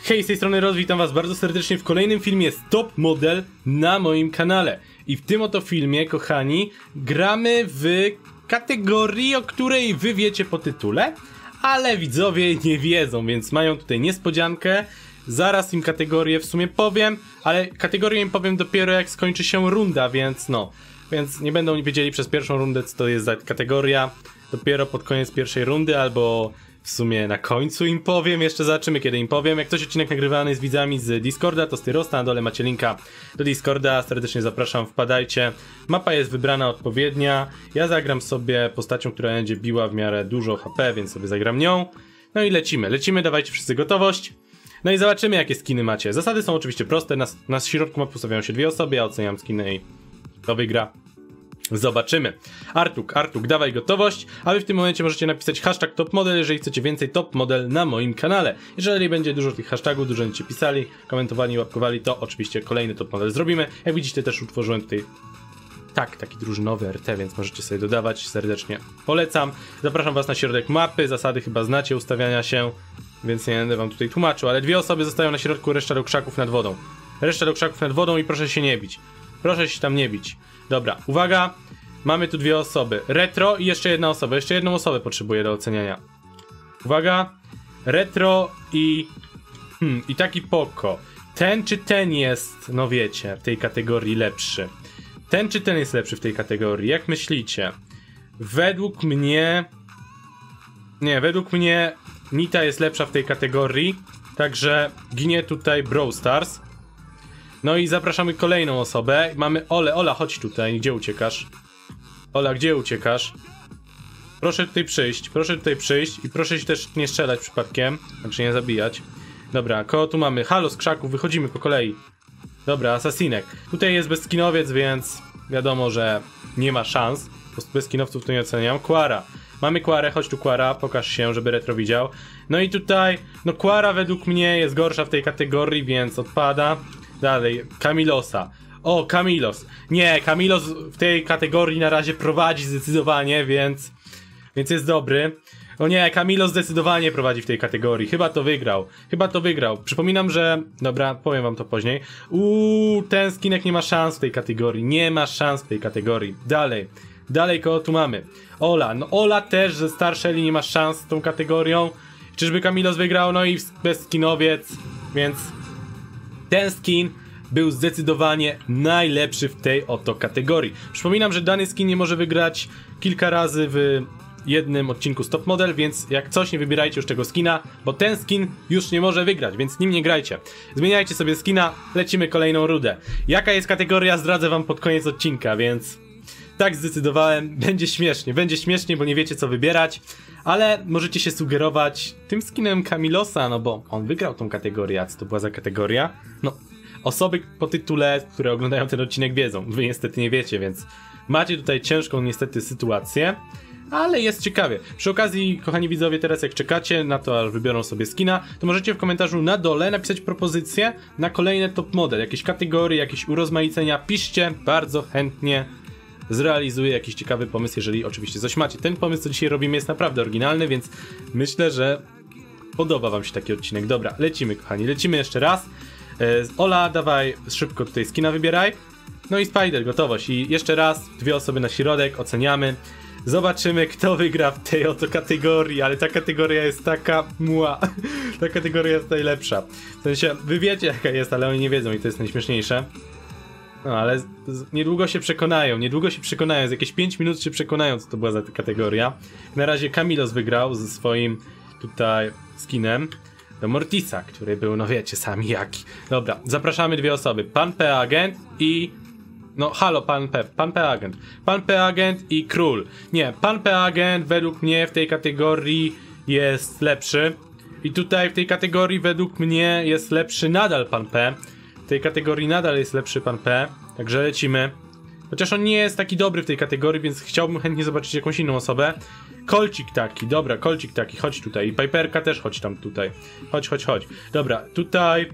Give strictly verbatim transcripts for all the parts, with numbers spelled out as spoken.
Hej, z tej strony Roz, witam was bardzo serdecznie w kolejnym filmie z Top Model na moim kanale. I w tym oto filmie, kochani, gramy w kategorii, o której wy wiecie po tytule, ale widzowie nie wiedzą, więc mają tutaj niespodziankę. Zaraz im kategorię w sumie powiem, ale kategorię im powiem dopiero jak skończy się runda, więc no. Więc nie będą wiedzieli przez pierwszą rundę, co to jest za kategoria. Dopiero pod koniec pierwszej rundy, albo w sumie na końcu im powiem. Jeszcze zobaczymy, kiedy im powiem. Jak ktoś odcinek nagrywany jest z widzami z Discorda, to Styrosta, na dole macie linka do Discorda. Serdecznie zapraszam, wpadajcie. Mapa jest wybrana odpowiednia. Ja zagram sobie postacią, która będzie biła w miarę dużo H P, więc sobie zagram nią. No i lecimy, lecimy, dawajcie wszyscy gotowość. No i zobaczymy, jakie skiny macie. Zasady są oczywiście proste. Na, na środku mapy ustawiają się dwie osoby, ja oceniam skiny i kto wygra. Zobaczymy. Artuk, Artuk, dawaj gotowość, a wy w tym momencie możecie napisać hashtag topmodel, jeżeli chcecie więcej top model na moim kanale. Jeżeli będzie dużo tych hashtagów, dużo będziecie pisali, komentowali, łapkowali, to oczywiście kolejny top model zrobimy. Jak widzicie, też utworzyłem tutaj tak, taki drużynowy R T, więc możecie sobie dodawać, serdecznie polecam. Zapraszam was na środek mapy, zasady chyba znacie ustawiania się, więc nie będę wam tutaj tłumaczył, ale dwie osoby zostają na środku, reszta do krzaków nad wodą. Reszta do krzaków nad wodą i proszę się nie bić. Proszę się tam nie bić. Dobra, uwaga, mamy tu dwie osoby. Retro i jeszcze jedna osoba. Jeszcze jedną osobę potrzebuję do oceniania. Uwaga, Retro i... Hmm, i taki Poko. Ten czy ten jest, no wiecie, w tej kategorii lepszy? Ten czy ten jest lepszy w tej kategorii? Jak myślicie? Według mnie... Nie, według mnie Nita jest lepsza w tej kategorii. Także ginie tutaj Brawl Stars. No i zapraszamy kolejną osobę. Mamy Ole, Ola, chodź tutaj, gdzie uciekasz? Ola, gdzie uciekasz? Proszę tutaj przyjść, proszę tutaj przyjść i proszę się też nie strzelać przypadkiem, znaczy nie zabijać. Dobra, kogo tu mamy? Halo z krzaków, wychodzimy po kolei. Dobra, asasinek. Tutaj jest bezskinowiec, więc wiadomo, że nie ma szans. Po prostu bezskinowców tu nie oceniam. Quara. Mamy Quarę, chodź tu Quara, pokaż się, żeby Retro widział. No i tutaj, no Quara według mnie jest gorsza w tej kategorii, więc odpada. Dalej, Kamilosa. O, Kamilos. Nie, Kamilos w tej kategorii na razie prowadzi zdecydowanie, więc... Więc jest dobry. O nie, Kamilos zdecydowanie prowadzi w tej kategorii. Chyba to wygrał. Chyba to wygrał. Przypominam, że... Dobra, powiem wam to później. Uuu, ten skinek nie ma szans w tej kategorii. Nie ma szans w tej kategorii. Dalej. Dalej, kogo tu mamy? Ola. No Ola też ze starszej nie ma szans z tą kategorią. Czyżby Kamilos wygrał? No i bezskinowiec. Więc... Ten skin był zdecydowanie najlepszy w tej oto kategorii. Przypominam, że dany skin nie może wygrać kilka razy w jednym odcinku z Top Model, więc jak coś, nie wybierajcie już tego skina, bo ten skin już nie może wygrać, więc nim nie grajcie. Zmieniajcie sobie skina, lecimy kolejną rudę. Jaka jest kategoria, zdradzę wam pod koniec odcinka, więc tak zdecydowałem. Będzie śmiesznie, będzie śmiesznie, bo nie wiecie co wybierać, ale możecie się sugerować tym skinem Kamilosa, no bo on wygrał tą kategorię. A co to była za kategoria? No, osoby po tytule, które oglądają ten odcinek, wiedzą. Wy niestety nie wiecie, więc macie tutaj ciężką niestety sytuację, ale jest ciekawie. Przy okazji, kochani widzowie, teraz jak czekacie na to, aż wybiorą sobie skina, to możecie w komentarzu na dole napisać propozycje na kolejne top model, jakieś kategorie, jakieś urozmaicenia. Piszcie, bardzo chętnie zrealizuję jakiś ciekawy pomysł, jeżeli oczywiście coś macie. Ten pomysł, co dzisiaj robimy, jest naprawdę oryginalny, więc myślę, że podoba wam się taki odcinek. Dobra, lecimy, kochani, lecimy jeszcze raz. Ola, dawaj szybko tutaj skina wybieraj. No i Spider, gotowość. I jeszcze raz, dwie osoby na środek, oceniamy. Zobaczymy, kto wygra w tej oto kategorii, ale ta kategoria jest taka mła. Ta kategoria jest najlepsza. W sensie, wy wiecie jaka jest, ale oni nie wiedzą i to jest najśmieszniejsze. No, ale z, z, niedługo się przekonają, niedługo się przekonają, z jakieś pięć minut się przekonają, co to była za kategoria. Na razie Kamilos wygrał ze swoim tutaj skinem do Mortisa, który był, no wiecie sami jaki. Dobra, zapraszamy dwie osoby, Pan P. Agent i... No halo, Pan P. Pan P. Agent. Pan P. Agent i Król. Nie, Pan P. Agent według mnie w tej kategorii jest lepszy. I tutaj w tej kategorii według mnie jest lepszy nadal Pan P. W tej kategorii nadal jest lepszy Pan P, także lecimy. Chociaż on nie jest taki dobry w tej kategorii, więc chciałbym chętnie zobaczyć jakąś inną osobę. Kolcik taki, dobra, Kolcik taki, chodź tutaj. I Piperka też chodź tam tutaj. Chodź, chodź, chodź. Dobra, tutaj...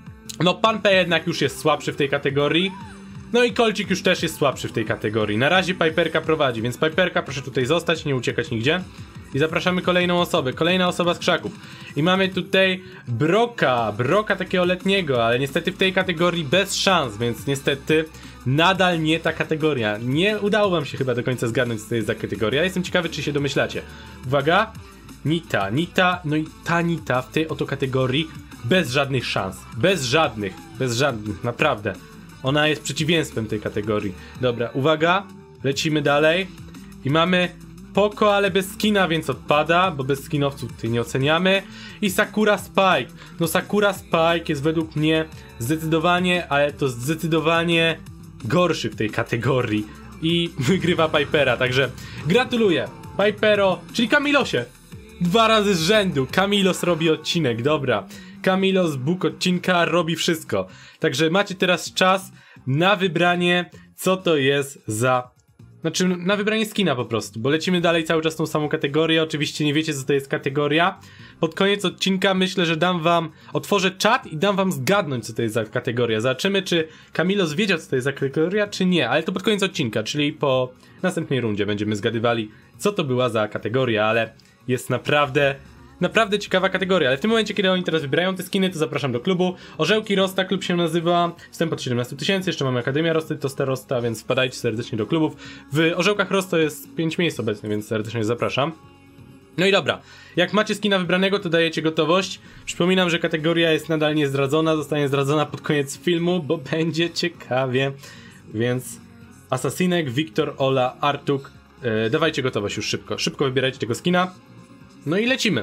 No Pan P jednak już jest słabszy w tej kategorii. No i Kolcik już też jest słabszy w tej kategorii. Na razie Piperka prowadzi, więc Piperka proszę tutaj zostać, nie uciekać nigdzie. I zapraszamy kolejną osobę, kolejna osoba z krzaków. I mamy tutaj Broka, Broka takiego letniego, ale niestety w tej kategorii bez szans, więc niestety nadal nie ta kategoria. Nie udało wam się chyba do końca zgadnąć, co to jest za kategoria. Jestem ciekawy, czy się domyślacie. Uwaga, Nita, Nita, no i ta Nita w tej oto kategorii bez żadnych szans. Bez żadnych, bez żadnych, naprawdę. Ona jest przeciwieństwem tej kategorii. Dobra, uwaga, lecimy dalej. I mamy Poco, ale bez skina, więc odpada, bo bez skinowców tutaj nie oceniamy. I Sakura Spike. No Sakura Spike jest według mnie zdecydowanie, ale to zdecydowanie gorszy w tej kategorii. I wygrywa Pipera, także gratuluję. Pipero, czyli Kamilosie. Dwa razy z rzędu. Kamilos robi odcinek, dobra. Kamilos, Bóg odcinka, robi wszystko. Także macie teraz czas na wybranie, co to jest za... Znaczy, na wybranie skina po prostu, bo lecimy dalej cały czas tą samą kategorię. Oczywiście nie wiecie, co to jest kategoria. Pod koniec odcinka myślę, że dam wam, otworzę czat i dam wam zgadnąć, co to jest za kategoria. Zobaczymy, czy Kamilos wiedział, co to jest za kategoria, czy nie. Ale to pod koniec odcinka, czyli po następnej rundzie będziemy zgadywali, co to była za kategoria, ale jest naprawdę... Naprawdę ciekawa kategoria, ale w tym momencie, kiedy oni teraz wybierają te skiny, to zapraszam do klubu. Orzełki Rosta, klub się nazywa, wstęp od siedemnaście tysięcy, jeszcze mamy Akademia Rosty, to Starosta, więc wpadajcie serdecznie do klubów. W Orzełkach Rosta jest pięć miejsc obecnie, więc serdecznie zapraszam. No i dobra, jak macie skina wybranego, to dajecie gotowość. Przypominam, że kategoria jest nadal niezdradzona, zostanie zdradzona pod koniec filmu, bo będzie ciekawie. Więc Asasinek, Wiktor, Ola, Artuk, yy, dawajcie gotowość już szybko, szybko wybierajcie tego skina. No i lecimy.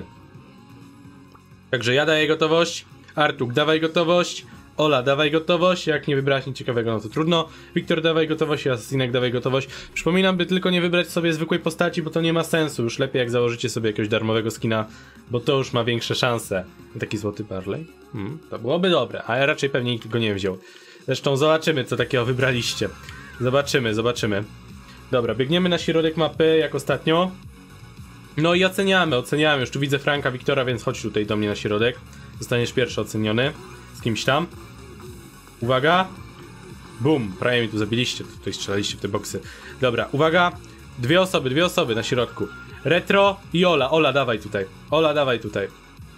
Także ja daję gotowość, Artuk dawaj gotowość, Ola dawaj gotowość, jak nie wybrać nic ciekawego, no to trudno. Wiktor dawaj gotowość i Asasinek dawaj gotowość. Przypominam, by tylko nie wybrać sobie zwykłej postaci, bo to nie ma sensu. Już lepiej jak założycie sobie jakiegoś darmowego skina, bo to już ma większe szanse. Taki złoty Barley? Hmm, to byłoby dobre, a ja raczej pewnie nikt go nie wziął. Zresztą zobaczymy, co takiego wybraliście. Zobaczymy, zobaczymy. Dobra, biegniemy na środek mapy jak ostatnio. No i oceniamy, oceniamy. Już tu widzę Franka, Wiktora, więc chodź tutaj do mnie na środek. Zostaniesz pierwszy oceniony. Z kimś tam. Uwaga. Bum, prawie mi tu zabiliście. Tutaj strzelaliście w te boksy. Dobra, uwaga. Dwie osoby, dwie osoby na środku. Retro i Ola. Ola, dawaj tutaj. Ola, dawaj tutaj.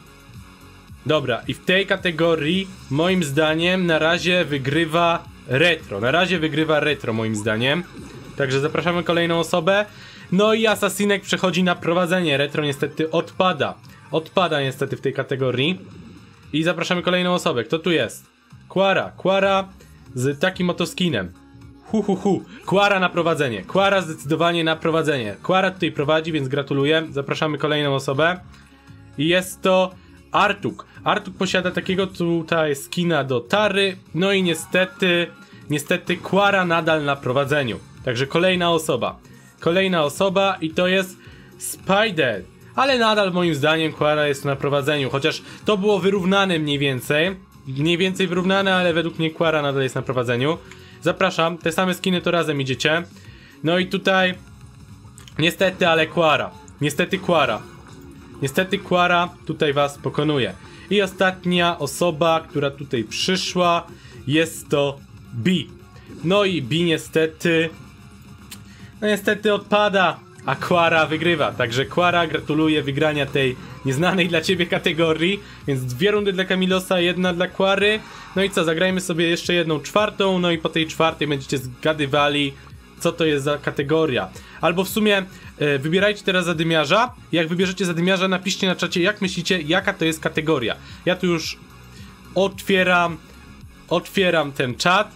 Dobra, i w tej kategorii moim zdaniem na razie wygrywa Retro. Na razie wygrywa Retro moim zdaniem. Także zapraszamy kolejną osobę. No i Asasinek przechodzi na prowadzenie. Retro niestety odpada. Odpada niestety w tej kategorii. I zapraszamy kolejną osobę. Kto tu jest? Quara. Quara z takim oto skinem. Hu hu hu. Quara na prowadzenie. Quara zdecydowanie na prowadzenie. Quara tutaj prowadzi, więc gratuluję. Zapraszamy kolejną osobę. I jest to Artuk. Artuk posiada takiego tutaj skina do Tary. No i niestety, niestety Quara nadal na prowadzeniu. Także kolejna osoba. Kolejna osoba i to jest Spider. Ale nadal moim zdaniem Quara jest na prowadzeniu. Chociaż to było wyrównane mniej więcej. Mniej więcej wyrównane, ale według mnie Quara nadal jest na prowadzeniu. Zapraszam, te same skiny to razem idziecie. No i tutaj niestety, ale Quara. Niestety Quara. Niestety Quara tutaj was pokonuje. I ostatnia osoba, która tutaj przyszła, jest to B. No i B niestety... No niestety odpada, a Quara wygrywa. Także Quara gratuluję wygrania tej nieznanej dla ciebie kategorii. Więc dwie rundy dla Kamilosa, jedna dla Quary. No i co, zagrajmy sobie jeszcze jedną czwartą. No i po tej czwartej będziecie zgadywali, co to jest za kategoria. Albo w sumie e, wybierajcie teraz zadymiarza. Jak wybierzecie zadymiarza, napiszcie na czacie, jak myślicie, jaka to jest kategoria. Ja tu już otwieram Otwieram ten czat.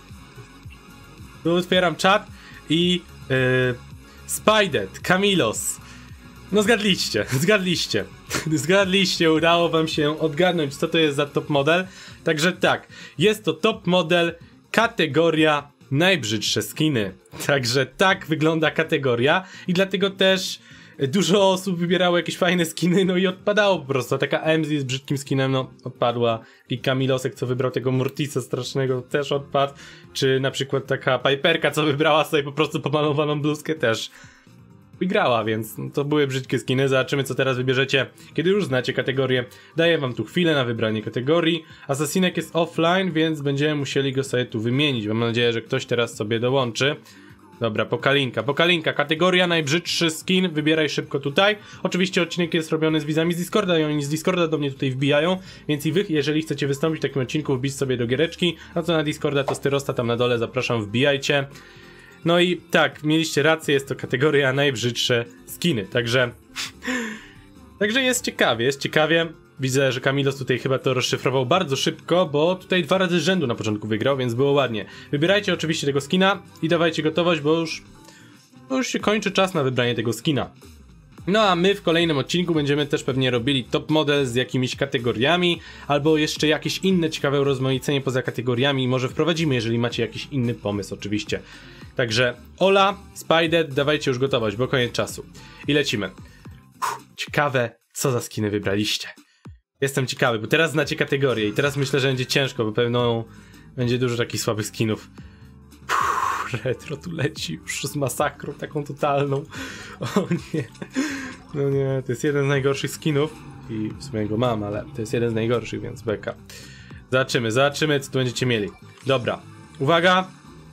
Otwieram czat i Yy, Spider, Kamilos. No zgadliście, zgadliście. Zgadliście, udało wam się odgadnąć, co to jest za top model. Także tak, jest to top model, kategoria najbrzydsze skiny. Także tak wygląda kategoria i dlatego też dużo osób wybierało jakieś fajne skiny, no i odpadało po prostu. Taka M Z z brzydkim skinem, no odpadła. I Kamilosek, co wybrał tego Mortisa strasznego, też odpadł. Czy na przykład taka Piperka, co wybrała sobie po prostu pomalowaną bluzkę, też wygrała, więc no, to były brzydkie skiny. Zobaczymy, co teraz wybierzecie, kiedy już znacie kategorię. Daję wam tu chwilę na wybranie kategorii. Asasinek jest offline, więc będziemy musieli go sobie tu wymienić. Mam nadzieję, że ktoś teraz sobie dołączy. Dobra, Pokalinka, Pokalinka, kategoria najbrzydszy skin, wybieraj szybko tutaj. Oczywiście odcinek jest robiony z widzami z Discorda i oni z Discorda do mnie tutaj wbijają, więc i wy, jeżeli chcecie wystąpić w takim odcinku, wbić sobie do giereczki, no to na Discorda to Styrosta tam na dole, zapraszam, wbijajcie. No i tak, mieliście rację, jest to kategoria najbrzydsze skiny, także... także jest ciekawie, jest ciekawie. Widzę, że Kamilos tutaj chyba to rozszyfrował bardzo szybko, bo tutaj dwa razy z rzędu na początku wygrał, więc było ładnie. Wybierajcie oczywiście tego skina i dawajcie gotowość, bo już, bo już się kończy czas na wybranie tego skina. No a my w kolejnym odcinku będziemy też pewnie robili top model z jakimiś kategoriami, albo jeszcze jakieś inne ciekawe urozmaicenie poza kategoriami, może wprowadzimy, jeżeli macie jakiś inny pomysł oczywiście. Także Ola, Spider, dawajcie już gotowość, bo koniec czasu. I lecimy. Uff, ciekawe, co za skiny wybraliście. Jestem ciekawy, bo teraz znacie kategorię i teraz myślę, że będzie ciężko, bo pewno będzie dużo takich słabych skinów. Puh, retro tu leci już z masakrą taką totalną. O nie. No nie, to jest jeden z najgorszych skinów i w sumie go mam, ale to jest jeden z najgorszych, więc beka. Zobaczymy, zobaczymy, co tu będziecie mieli. Dobra, uwaga.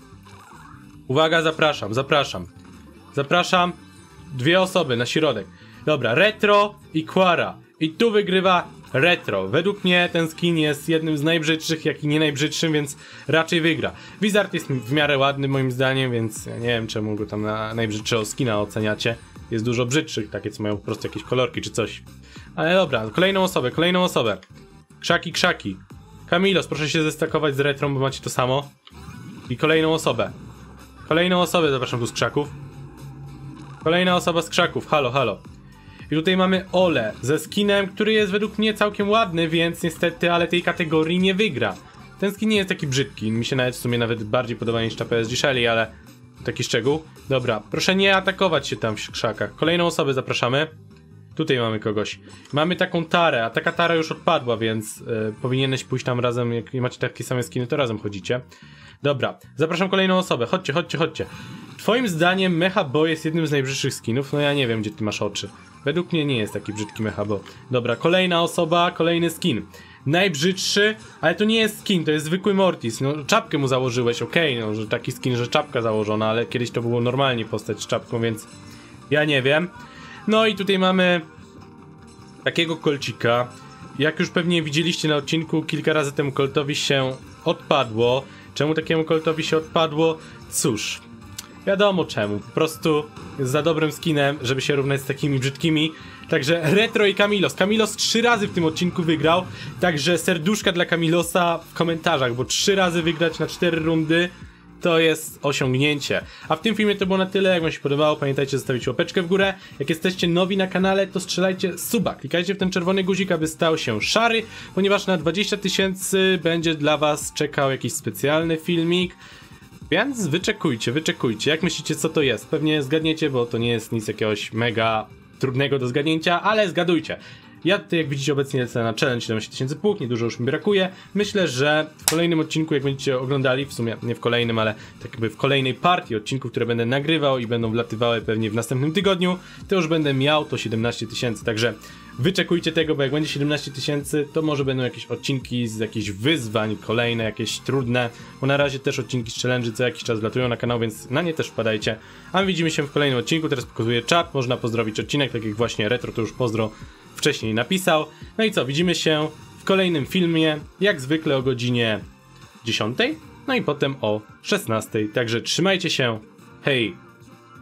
Uwaga, zapraszam, zapraszam. Zapraszam dwie osoby na środek. Dobra, retro i Quara. I tu wygrywa retro. Według mnie ten skin jest jednym z najbrzydszych, jak i nie najbrzydszym, więc raczej wygra. Wizard jest w miarę ładny moim zdaniem, więc ja nie wiem, czemu go tam na najbrzydszego skina oceniacie. Jest dużo brzydszych, takie co mają po prostu jakieś kolorki czy coś. Ale dobra, kolejną osobę, kolejną osobę. Krzaki, krzaki. Kamilos, proszę się zestakować z retro, bo macie to samo. I kolejną osobę. Kolejną osobę zapraszam tu z krzaków. Kolejna osoba z krzaków, halo, halo. I tutaj mamy Ole ze skinem, który jest według mnie całkiem ładny, więc niestety, ale tej kategorii nie wygra. Ten skin nie jest taki brzydki, mi się nawet w sumie nawet bardziej podoba niż ta P S G Shelly, ale taki szczegół. Dobra, proszę nie atakować się tam w krzakach. Kolejną osobę zapraszamy. Tutaj mamy kogoś. Mamy taką tarę, a taka tara już odpadła, więc yy, powinieneś pójść tam razem, jak macie takie same skiny, to razem chodzicie. Dobra, zapraszam kolejną osobę, chodźcie, chodźcie, chodźcie. Twoim zdaniem Mecha Boy jest jednym z najbrzydszych skinów? No ja nie wiem, gdzie ty masz oczy. Według mnie nie jest taki brzydki Mecha Boy. Dobra, kolejna osoba, kolejny skin. Najbrzydszy, ale to nie jest skin, to jest zwykły Mortis. No czapkę mu założyłeś, okej, okay, no że taki skin, że czapka założona, ale kiedyś to było normalnie postać z czapką, więc ja nie wiem. No i tutaj mamy takiego kolcika. Jak już pewnie widzieliście na odcinku, kilka razy temu koltowi się odpadło. Czemu takiemu koltowi się odpadło? Cóż, wiadomo czemu. Po prostu jest za dobrym skinem, żeby się równać z takimi brzydkimi. Także retro i Kamilos. Kamilos trzy razy w tym odcinku wygrał. Także serduszka dla Kamilosa w komentarzach, bo trzy razy wygrać na cztery rundy to jest osiągnięcie. A w tym filmie to było na tyle. Jak wam się podobało, pamiętajcie zostawić łapeczkę w górę. Jak jesteście nowi na kanale, to strzelajcie suba. Klikajcie w ten czerwony guzik, aby stał się szary, ponieważ na dwadzieścia tysięcy będzie dla was czekał jakiś specjalny filmik. Więc wyczekujcie, wyczekujcie. Jak myślicie, co to jest? Pewnie zgadniecie, bo to nie jest nic jakiegoś mega trudnego do zgadnięcia, ale zgadujcie. Ja tutaj, jak widzicie, obecnie lecę na challenge siedemnaście tysięcy punktów, niedużo już mi brakuje. Myślę, że w kolejnym odcinku, jak będziecie oglądali, w sumie nie w kolejnym, ale tak jakby w kolejnej partii odcinków, które będę nagrywał i będą wlatywały pewnie w następnym tygodniu, to już będę miał to siedemnaście tysięcy, także wyczekujcie tego, bo jak będzie siedemnaście tysięcy, to może będą jakieś odcinki z jakichś wyzwań, kolejne, jakieś trudne, bo na razie też odcinki z challenge co jakiś czas wlatują na kanał, więc na nie też wpadajcie. A my widzimy się w kolejnym odcinku, teraz pokazuję czat, można pozdrowić odcinek, tak jak właśnie Retro to już pozdro wcześniej napisał. No i co, widzimy się w kolejnym filmie, jak zwykle o godzinie dziesiątej, no i potem o szesnastej, także trzymajcie się, hej!